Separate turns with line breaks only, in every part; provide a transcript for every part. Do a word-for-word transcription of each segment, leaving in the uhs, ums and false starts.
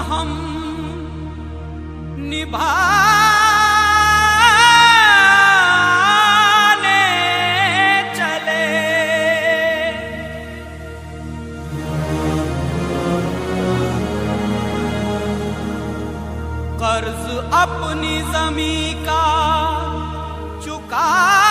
हम निभाने चले। कर्ज अपनी ज़मीं का चुका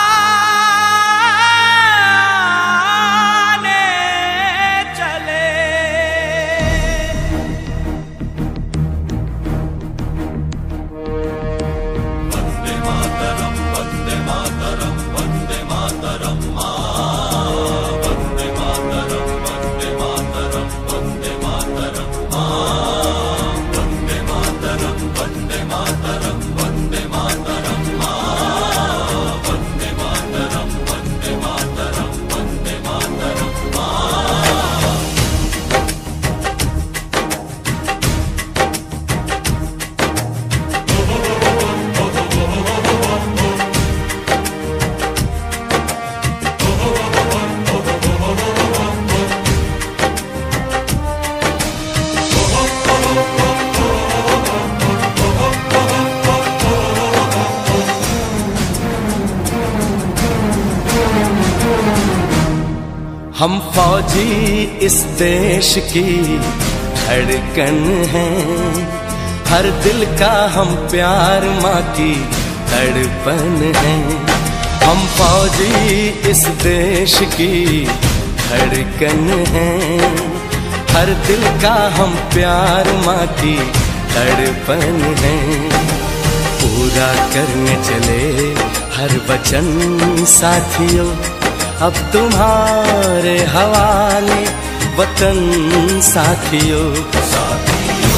हम फौजी इस देश की धड़कन हैं, हर दिल का हम प्यार माँ की तड़पन है। हम फौजी इस देश की धड़कन हैं, हर दिल का हम प्यार माँ की तड़पन है। पूरा करने चले हर वचन साथियों, अब तुम्हारे हवाले वतन साथियों। साथियों,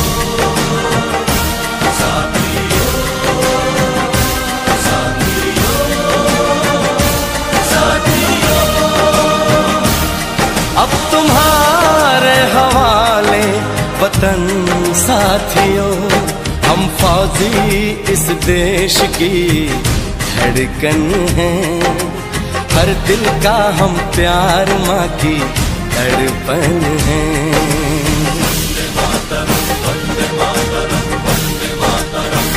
साथियों, साथियों, साथियों, अब तुम्हारे हवाले वतन साथियों। हम फौजी इस देश की धड़कन हैं, हर दिल का हम प्यार माँ की तड़पन है। वंदे मातरम, वंदे मातरम, वंदे मातरम,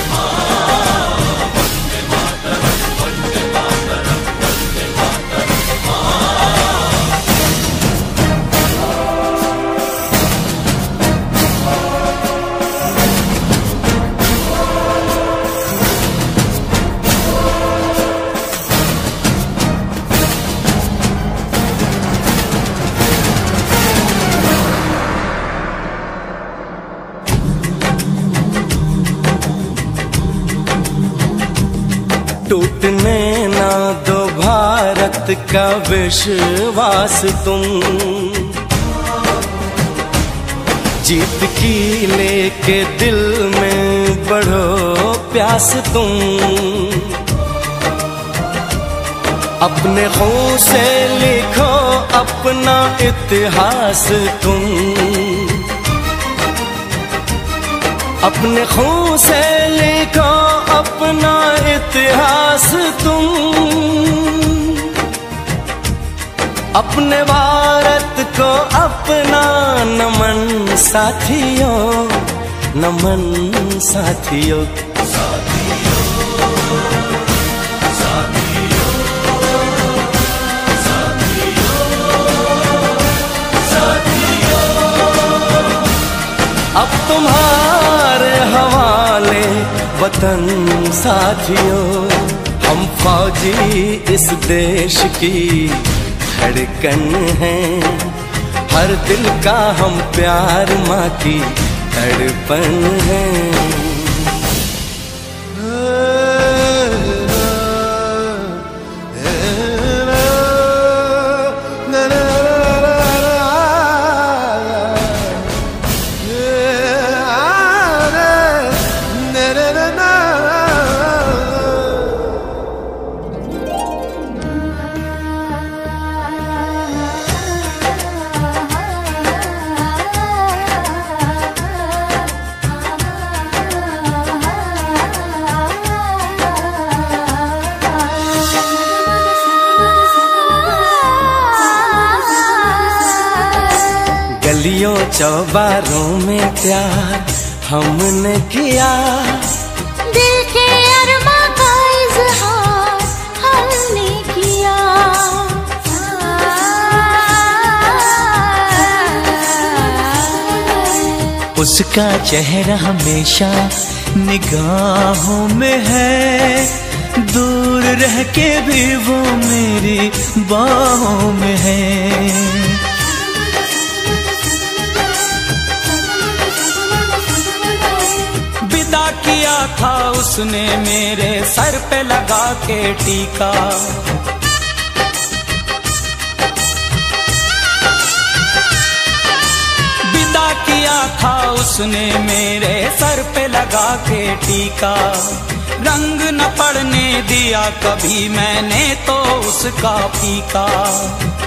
वंदे मातरम, वंदे मातरम, वंदे मातरम। टूटने ना दो भारत का विश्वास तुम, जीत की लेके दिल में बढ़ो प्यास तुम। अपने खून से लिखो अपना इतिहास तुम, अपने खून से लिखो अपना इतिहास तुम। अपने भारत को अपना नमन साथियों, नमन साथियों। साथियों, साथियों, साथियों, साथियों, अब तुम्हारे हवाले वतन साथियों। हम फौजी इस देश की धड़कन हैं, हर दिल का हम प्यार माँ की तड़पन है।
चौबारों में प्यार हमने किया,
दिल के अरमा का इजहार हमने किया।
उसका चेहरा हमेशा निगाहों में है, दूर रह के भी वो मेरी बाहों में है।
विदा किया था उसने मेरे सर पे लगा के टीका, विदा किया था उसने मेरे सर पे लगा के टीका। रंग न पड़ने दिया कभी मैंने तो उसका फीका।